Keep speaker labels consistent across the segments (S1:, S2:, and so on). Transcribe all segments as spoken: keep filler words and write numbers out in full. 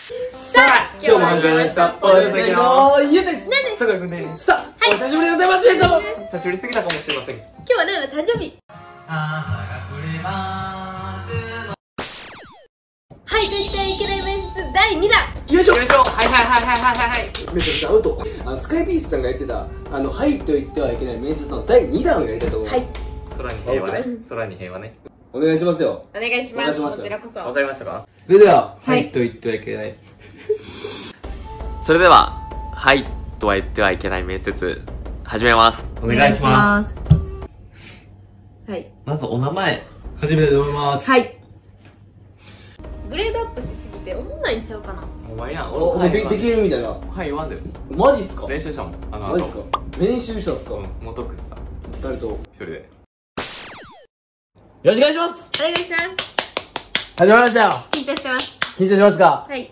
S1: さあ、今日も始まりましたポール先のゆうです。
S2: さくらくんです。
S1: さあ、お久しぶりでございます。皆様
S2: 久しぶりすぎたかもしれません。
S1: 今日はナナの誕生日。はい、と言ってはいけない面接だいにだん。
S2: よいしょよいしょ。はいはいはいはいはいはい。
S3: めちゃくちゃアウト。あのスカイピースさんが言ってたあのはいと言ってはいけない面接のだいにだんをやりたいと思います。
S1: はい、
S2: 空に平和ね。空に平和ね。
S3: お願いしますよ。
S1: お願いします。こちらこそ。
S2: わかりましたか？
S3: それでは
S1: はい
S3: はいと言ってはいけない
S4: それでは、はいとは言ってはいけない面接、始めます。
S2: お願いしま
S1: す。はい。
S2: す。まずお名前、始めたいと思います。
S1: はい。グレードアップしすぎて思んないんちゃうかな。
S2: お前やん。
S3: お、もうでできるみたいな。
S2: はい、言わんで。
S3: マジっすか？
S2: 練習したもん。あの、
S3: マジっすか？練習したんすか？
S2: うん、もうトークした。
S3: 誰と？
S2: 一人で。
S3: よろしくお願いします。
S1: お願いします。
S3: 始まりましたよ。
S1: 緊張してます。
S3: 緊張しますか？
S1: はい。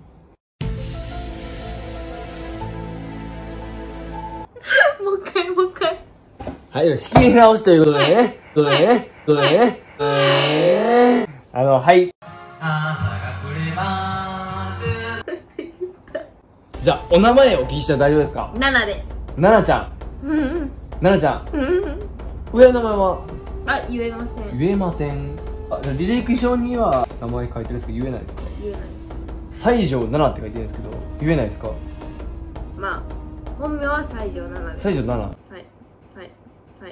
S1: もう一回、もう一回。
S3: はい、仕切り直しということでね。ということでね。ということでね。えーあの、はい。じゃあ、お名前お聞きして大丈夫ですか？
S1: ナナです。
S3: ななちゃん。
S1: うんうん。
S3: ななちゃん。
S1: うんうん。
S3: 上の名前は
S1: あ、言えません。
S3: 言えません。あ、じゃあ履歴書には名前書いてるんですけど言えないですか？
S1: 言えないです。
S3: 西条奈々って書いてるんですけど言えないですか？
S1: まあ、本名は西条ナナです。
S3: 西条奈々。
S1: はい。はい。はい。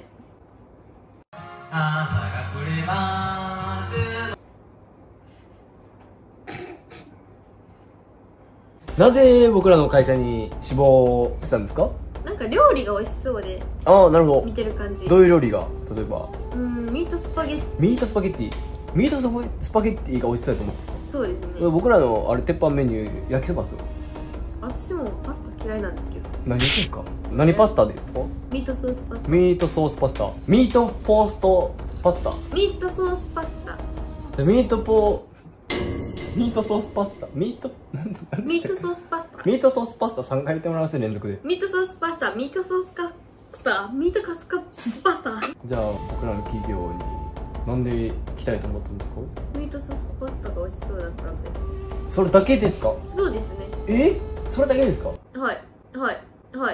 S3: なぜ僕らの会社に志望したんですか？
S1: なんか料理が美味しそうで
S3: ああ、なるほ
S1: 見てる感じ。
S3: ど。どういう料理が例えば
S1: うんミートスパゲッテ
S3: ミートスパゲッティミートスパゲッティが美味しそうだと思うんですか？
S1: ィ。そうですね。
S3: 僕らのあれ鉄板メニュー焼きそばっすよ。
S1: 私もパスタ嫌いなんですけど。
S3: 何言ってんすか？何パスタですか？
S1: ミートソースパスタ。
S3: ミートソースパスタミートポーストパスタ
S1: ミートソースパスタ。
S3: ミートポーミートソースパスタミート
S1: ミートソースパスタ。
S3: ミートソースパスタさんかい言ってもらいますね連続で。
S1: ミートソースパスタ。ミートソースカスタ。ミートカスカパスタ。
S3: じゃあ僕らの企業になんで行きたいと思ったんですか？
S1: ミートソースパスタが美味しそうだったんで。
S3: それだけですか？
S1: そうですね。
S3: えそれだけですか？
S1: はいはいはい。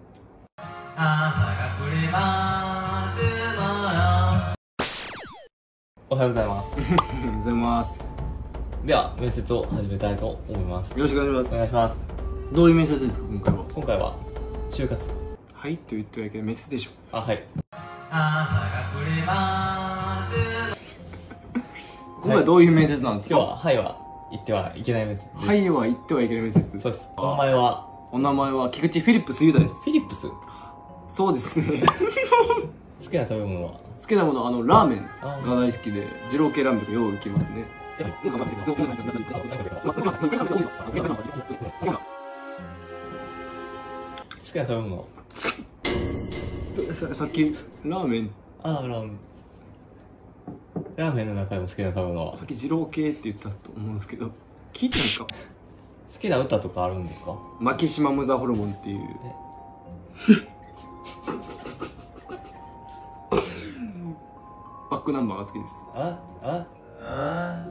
S2: おはようございます。
S3: おはようございます。
S2: では、面接を始めたいと思います。
S3: よろしくお願いします。
S2: お願いします。
S3: どういう面接ですか今回は？
S2: 今回は、就活。
S3: はいと言ってはいけない面接でしょ。
S2: あ、はい。
S3: 今回はどういう面接なんですか？
S2: 今日は、はいは言ってはいけない面接です。
S3: はいは言ってはいけない面接。
S2: そうです。お名前は、
S3: お名前は菊池フィリップスユータです。
S2: フィリップス。
S3: そうですね。
S2: 好きな食べ物は？
S3: 好きなものあのラーメンが大好きで二郎系ラーメンとかよう行きますね。
S2: 好きな食べ物？
S3: ささっきラーメン
S2: あー、ラーメン。ラーメンの中でも好きな食べ物は？
S3: さっき二郎系って言ったと思うんですけど聞いてないですか？
S2: 好きな歌とかあるんですか？
S3: マキシマムザホルモンっていうバックナンバーが好きです。
S2: あ、あ、あ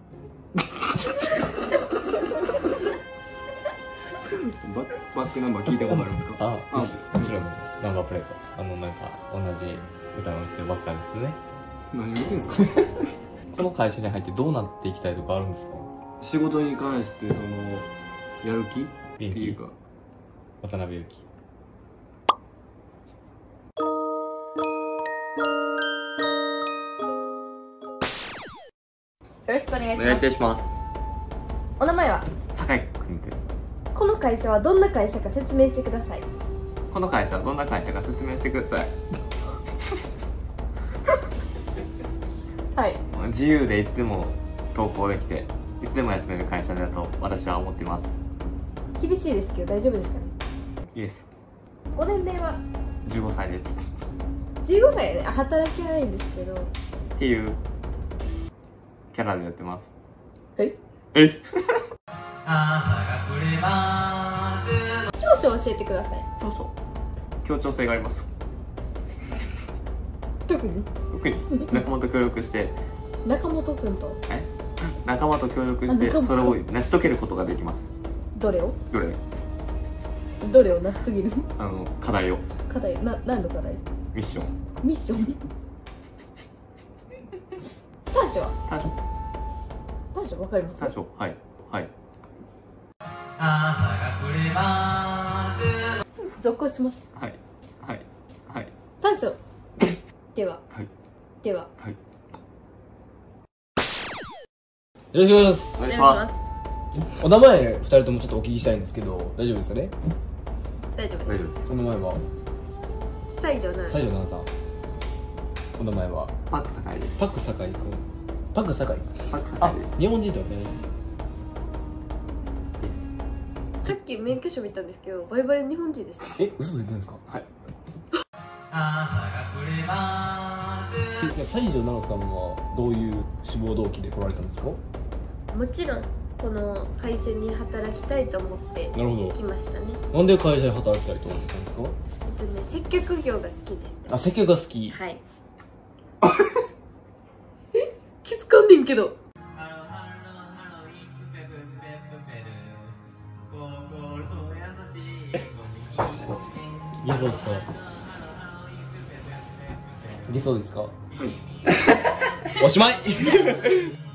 S3: バッバックナンバー聞いたことありますか？
S2: あ、
S3: あ
S2: 後ろのナンバープレート。あの、なんか、同じ歌の人ばっかりですね。
S3: 何言ってんですか？
S2: この会社に入ってどうなっていきたいとかあるんですか？
S3: 仕事に関してそのやる気っていうか
S2: 渡辺裕樹。
S1: よろしくお願いし
S4: お願いい
S1: ます。
S4: たします。
S1: お名前は？
S2: 酒井君です。
S1: この会社はどんな会社か説明してください。
S2: この会社はどんな会社か説明してください。
S1: はい。
S2: 自由でいつでも投稿できて、いつでも休める会社だと私は思っています。
S1: 厳しいですけど大丈夫ですかね。
S2: イエス。
S1: ご年齢は？
S2: じゅうごさいです。
S1: じゅうごさいで、ね、働けないんですけど。
S2: っていうキャラでやってます。
S1: え
S2: え
S1: 長所を教えてください。
S2: そうそう協調性があります。
S1: 特に
S2: 特に仲間と協力して
S1: 中本君と
S2: え仲間と協力して
S1: あ仲間
S2: それを成し遂げることができます。
S1: どれを
S2: どれ？
S1: どれを成し遂げる
S2: あの課題を、
S1: 課題、な、何の課題？
S2: ミッション。
S1: ミッション短所は
S2: 短所、
S1: 短所わかります？
S2: 短所、はいはい。
S1: 続行します。
S2: はいはいはい
S1: 短所では
S2: はい
S1: では
S2: はい。
S3: よろしくお願いします。
S2: お願いし
S1: お願
S2: ま
S1: いしますす。
S3: お名前ふたりともちょっとお聞きしたいんですけど、大丈夫ですかね？
S1: 大丈夫です。
S2: 大丈夫です。
S3: お名前は
S1: 西条な
S3: 西条奈々さん。お名前は
S2: パク酒井です。
S3: パク酒井君。パク酒井。
S2: パク酒
S3: あ
S2: 井です。、
S3: 日本人だよね。
S1: さっき免許証見たんですけどバリバリ日本人でした。
S3: え、嘘ついてるんですか？
S2: はい。
S3: え、じゃあ西条奈々さんはどういう志望動機で来られたんですか？
S1: もちろんこの会社に働きたいと思って
S3: なるほど。
S1: 来ましたね。
S3: なんで会社で働きたいと思ったんですか？
S1: えっとね、接客業が好きでした。
S3: あ、接客が好き。
S1: はい。え、気づかんねんけど。
S3: いけそうですか？いけそうですか？おしまい